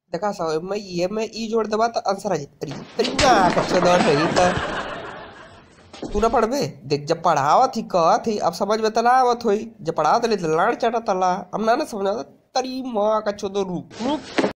देखा सब मैं ई जोड़ दबा तो आंसर आ जाए। अरे अरे ना कच्चा दौड़ रही था। तू ना पढ़ बे। देख जब पढ़ावत ही कहत ही अब समझ में तना आवत होई, जब पढ़ावत ले लाड़ चाटा तला, अब ना ना समझ तरी माँ का चोदो रुक रुक।